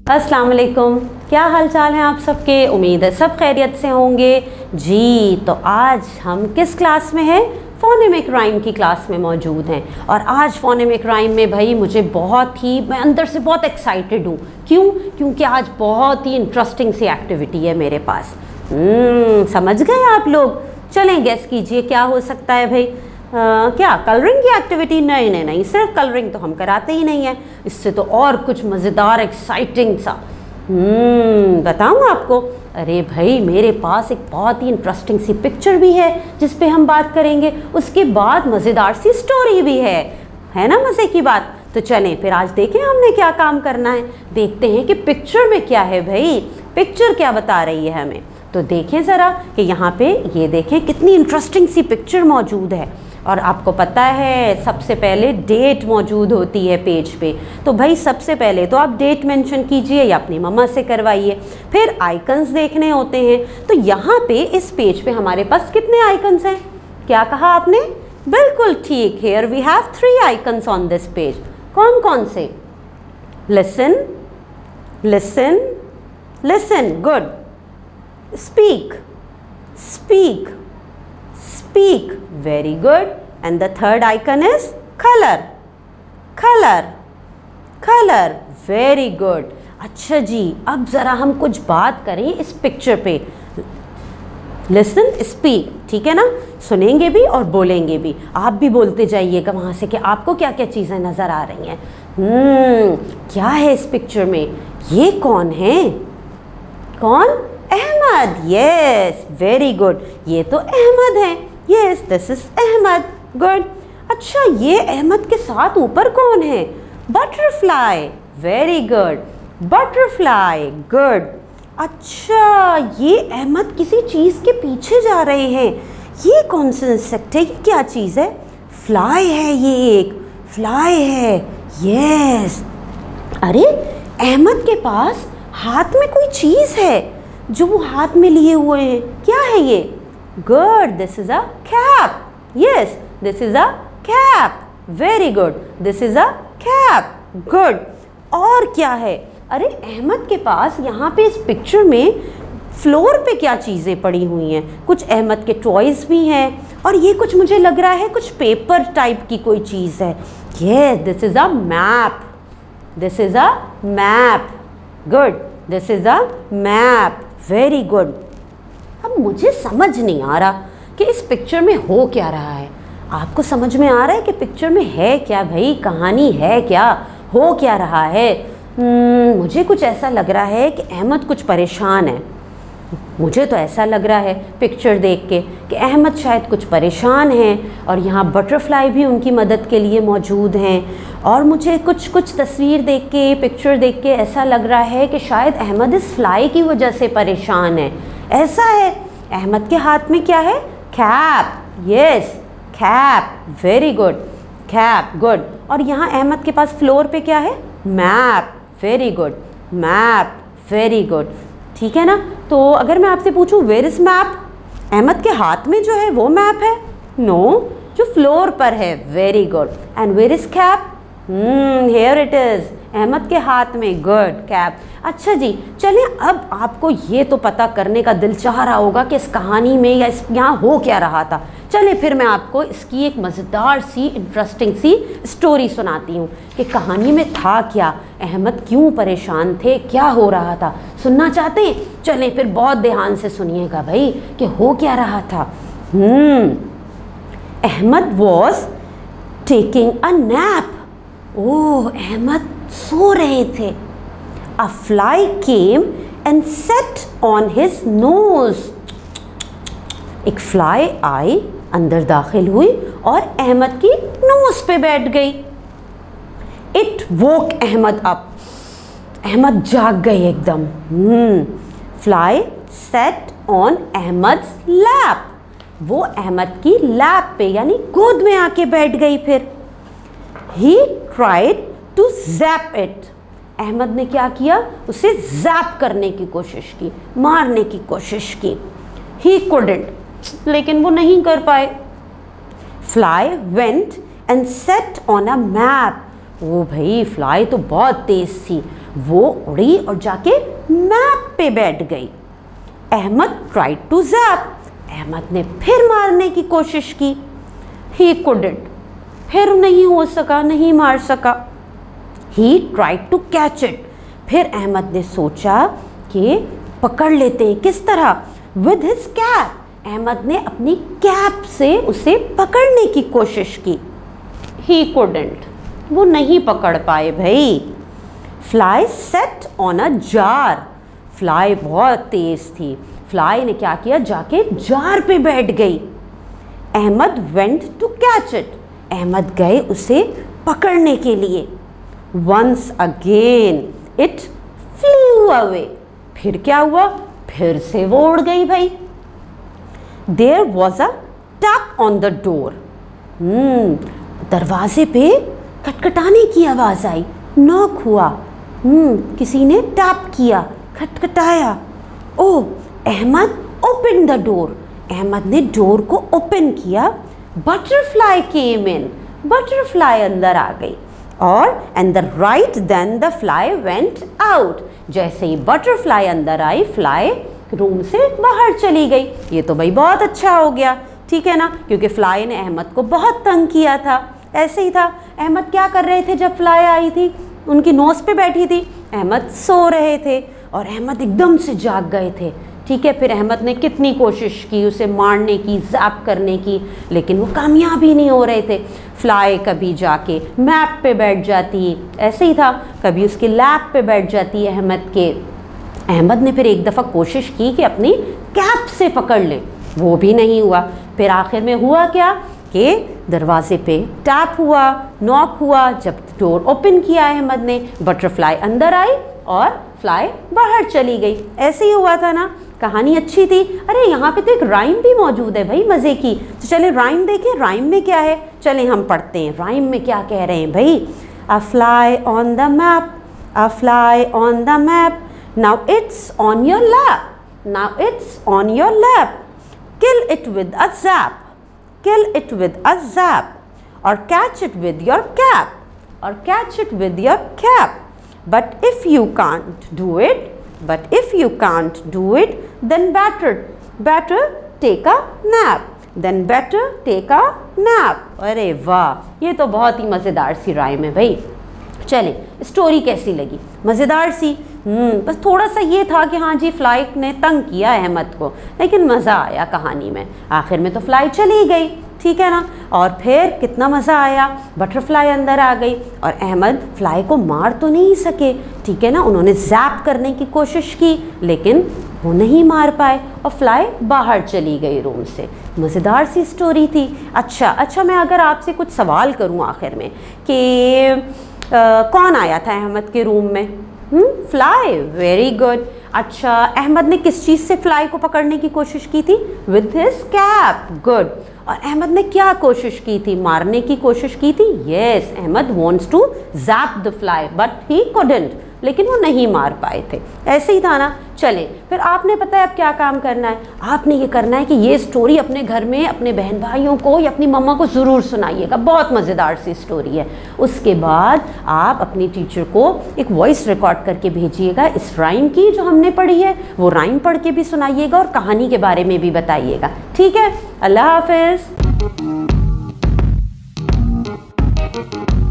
अस्सलाम वालेकुम, क्या हाल चाल है आप सबके। उम्मीद है सब खैरियत से होंगे जी। तो आज हम किस क्लास में हैं? फोनेमिक राइम की क्लास में मौजूद हैं। और आज फोनेमिक राइम में भाई मुझे मैं अंदर से बहुत एक्साइटेड हूँ। क्यों? क्योंकि आज बहुत ही इंटरेस्टिंग सी एक्टिविटी है मेरे पास। समझ गए आप लोग? चलें गेस कीजिए क्या हो सकता है भाई। क्या कलरिंग की एक्टिविटी? नहीं, सिर्फ कलरिंग तो हम कराते ही नहीं है। इससे तो और कुछ मज़ेदार एक्साइटिंग सा बताऊँ आपको। अरे भाई मेरे पास एक बहुत ही इंटरेस्टिंग सी पिक्चर भी है जिस पे हम बात करेंगे। उसके बाद मज़ेदार सी स्टोरी भी है ना मज़े की बात। तो चलें फिर आज देखें हमने क्या काम करना है। देखते हैं कि पिक्चर में क्या है भाई, पिक्चर क्या बता रही है हमें। तो देखें ज़रा कि यहाँ पे ये देखें कितनी इंटरेस्टिंग सी पिक्चर मौजूद है। और आपको पता है सबसे पहले डेट मौजूद होती है पेज पे। तो भाई सबसे पहले तो आप डेट मेंशन कीजिए या अपनी मम्मा से करवाइए। फिर आइकन्स देखने होते हैं। तो यहाँ पे इस पेज पे हमारे पास कितने आइकन्स हैं? क्या कहा आपने? बिल्कुल ठीक, here we have 3 icons on this page. कौन कौन से? Listen, listen, listen, good. Speak, speak, speak, very good. And the third icon is color, color, color, very good. अच्छा जी, अब ज़रा हम कुछ बात करें इस पिक्चर पे। Listen, speak, ठीक है ना? सुनेंगे भी और बोलेंगे भी। आप भी बोलते जाइएगा वहाँ से कि आपको क्या क्या चीज़ें नज़र आ रही हैं। क्या है इस पिक्चर में? ये कौन है? कौन? अहमद। Yes, very good. ये तो अहमद है। Yes, this is Ahmed. Good. अच्छा, ये अहमद के साथ ऊपर कौन है? Butterfly. Very good, butterfly. Good. अच्छा, ये अहमद किसी चीज़ के पीछे जा रहे हैं। ये कौन सा इंसेक्ट है? ये क्या चीज़ है? फ्लाई है। ये एक फ्लाई है। यस। अरे अहमद के पास हाथ में कोई चीज़ है जो वो हाथ में लिए हुए हैं। क्या है ये? Good, this is a cap. Yes, this is a cap. Very good. This is a cap. Good. और क्या है? अरे अहमद के पास यहाँ पे इस पिक्चर में फ्लोर पे क्या चीज़ें पड़ी हुई हैं? कुछ अहमद के टॉयज़ भी हैं और ये कुछ मुझे लग रहा है कुछ पेपर टाइप की कोई चीज़ है। Yes, this is a map. This is a map. Good. This is a map. Very good. अब मुझे समझ नहीं आ रहा कि इस पिक्चर में हो क्या रहा है। आपको समझ में आ रहा है कि पिक्चर में है क्या भाई? कहानी है क्या? हो क्या रहा है? मुझे कुछ ऐसा लग रहा है कि अहमद कुछ परेशान है। मुझे तो ऐसा लग रहा है पिक्चर देख के कि अहमद शायद कुछ परेशान है और यहाँ बटरफ्लाई भी उनकी मदद के लिए मौजूद हैं। और मुझे कुछ तस्वीर देख के, पिक्चर देख के ऐसा लग रहा है कि शायद अहमद इस फ्लाई की वजह से परेशान है। ऐसा है। अहमद के हाथ में क्या है? Cap. Yes, cap. Very good, cap. Good. और यहाँ अहमद के पास फ्लोर पे क्या है? Map. Very good, map. Very good, ठीक है ना? तो अगर मैं आपसे पूछूं वेयर इज मैप? अहमद के हाथ में जो है वो मैप है? नो, जो फ्लोर पर है। Very good. And where is cap? Here it is, Ahmed के हाथ में। Good, cap. अच्छा जी, चलिए अब आपको ये तो पता करने का दिल चाह रहा होगा कि इस कहानी में या यहाँ हो क्या रहा था। चलिए फिर मैं आपको इसकी एक मज़ेदार सी इंटरेस्टिंग सी स्टोरी सुनाती हूँ कि कहानी में था क्या, अहमद क्यों परेशान थे, क्या हो रहा था। सुनना चाहते हैं? चलें फिर बहुत ध्यान से सुनिएगा भाई कि हो क्या रहा था। Ahmed was taking a nap. Oh, Ahmed सो रहे थे। A fly came and sat on his nose. एक फ्लाई आई, अंदर दाखिल हुई और अहमद की नोज पे बैठ गई। It woke Ahmed up. Ahmed जाग गए एकदम। Fly sat on Ahmed's lap. वो अहमद की लैप पे यानी गोद में आके बैठ गई। फिर He tried to zap it. Ahmad ने क्या किया? उसे जैप करने की कोशिश की, मारने की कोशिश की। He couldn't, लेकिन वो नहीं कर पाए। Fly went and sat on a map. ओ भाई, फ्लाई तो बहुत तेज थी, वो उड़ी और जाके मैप पे बैठ गई। Ahmed tried to zap, Ahmed ने फिर मारने की कोशिश की। ही कुडंट, फिर नहीं हो सका, नहीं मार सका। He tried to catch it, फिर अहमद ने सोचा कि पकड़ लेते हैं। किस तरह? विद हिज कैप, अहमद ने अपनी कैप से उसे पकड़ने की कोशिश की। ही कुडंट, वो नहीं पकड़ पाए भाई। Fly sat on a jar, fly बहुत तेज थी, फ्लाई ने क्या किया, जाके जार पे बैठ गई। Ahmed went to catch it, Ahmed गए उसे पकड़ने के लिए। Once again it flew away, फिर क्या हुआ, फिर से वो उड़ गई भाई। There was a tap on the door, दरवाजे पे खटखटाने की आवाज आई। नॉक हुआ, किसी ने टैप किया, खटखटाया। Oh, Ahmed open the door, Ahmed ने डोर को ओपन किया। बटरफ्लाई केम इन, बटरफ्लाई अंदर आ गई। और and the right then the fly went out, जैसे ही बटरफ्लाई अंदर आई, फ्लाई रूम से बाहर चली गई। ये तो भाई बहुत अच्छा हो गया, ठीक है ना, क्योंकि फ्लाई ने अहमद को बहुत तंग किया था। ऐसे ही था, अहमद क्या कर रहे थे जब फ्लाई आई थी, उनकी नोज़ पे बैठी थी, अहमद सो रहे थे और अहमद एकदम से जाग गए थे। ठीक है, फिर अहमद ने कितनी कोशिश की उसे मारने की, ज़ैप करने की, लेकिन वो कामयाब ही नहीं हो रहे थे। फ्लाई कभी जाके मैप पे बैठ जाती, ऐसे ही था, कभी उसके लैप पे बैठ जाती अहमद के। अहमद ने फिर एक दफ़ा कोशिश की कि अपनी कैप से पकड़ ले, वो भी नहीं हुआ। फिर आखिर में हुआ क्या कि दरवाजे पे टैप हुआ, नॉक हुआ। जब डोर ओपन किया अहमद ने, बटरफ्लाई अंदर आई और फ्लाई बाहर चली गई। ऐसे ही हुआ था ना, कहानी अच्छी थी। अरे यहाँ पे तो एक राइम भी मौजूद है भाई, मज़े की। तो चले राइम देखें, राइम में क्या है, चलें हम पढ़ते हैं राइम में क्या कह रहे हैं भाई। A fly on the map, a fly on the map, now it's on your lap, now it's on your lap, kill it with a zap, kill it with a zap, or catch it with your cap, or catch it with your cap. But if you can't do it, but if you can't do it, then better take a nap, then better take a nap. अरे वाह, ये तो बहुत ही मज़ेदार सी rhyme है भाई। चलें, story कैसी लगी? मज़ेदार सी। बस थोड़ा सा ये था कि हाँ जी, फ्लाई ने तंग किया अहमद को, लेकिन मज़ा आया कहानी में। आखिर में तो फ्लाई चली गई, ठीक है ना। और फिर कितना मज़ा आया, बटरफ्लाई अंदर आ गई और अहमद फ्लाई को मार तो नहीं सके, ठीक है ना। उन्होंने ज़ैप करने की कोशिश की, लेकिन वो नहीं मार पाए और फ्लाई बाहर चली गई रूम से। मज़ेदार सी स्टोरी थी। अच्छा, मैं अगर आपसे कुछ सवाल करूँ आखिर में कि कौन आया था अहमद के रूम में? Fly, very good. अच्छा, अहमद ने किस चीज़ से फ्लाई को पकड़ने की कोशिश की थी? With his cap, good. और अहमद ने क्या कोशिश की थी? मारने की कोशिश की थी। Yes, Ahmed wants to zap the fly but he couldn't, लेकिन वो नहीं मार पाए थे। ऐसे ही था ना। चलें, फिर आपने पता है अब क्या काम करना है। आपने ये करना है कि ये स्टोरी अपने घर में अपने बहन भाइयों को या अपनी मम्मा को ज़रूर सुनाइएगा, बहुत मज़ेदार सी स्टोरी है। उसके बाद आप अपनी टीचर को एक वॉइस रिकॉर्ड करके भेजिएगा इस राइम की जो हमने पढ़ी है, वो राइम पढ़ के भी सुनाइएगा और कहानी के बारे में भी बताइएगा, ठीक है। अल्लाह हाफिज़।